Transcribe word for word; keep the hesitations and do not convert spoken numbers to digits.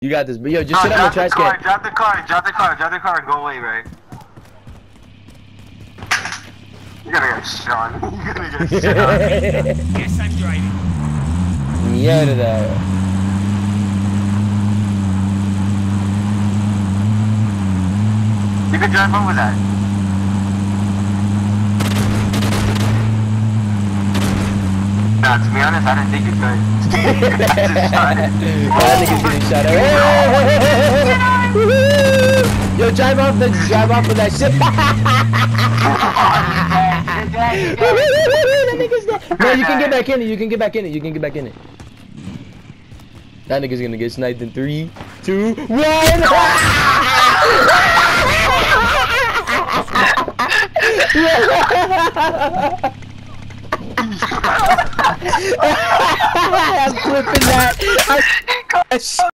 You got this. But yo, just No, sit on the drop trash car, can. Drop the car, drop the car, drop the car, and go away, Ray. You're gonna get shot. You're gonna get shot. Yes, I'm driving. Mierda. You can drive over that. Nah, to be honest, I didn't think you could. I just shot it. I think it's getting shot at. Yo, drive off the drive off of that shit. That nigga's dead. No, you can get back in it. You can get back in it. You can get back in it. That nigga's gonna get sniped in three, two, one. I'm flipping that. I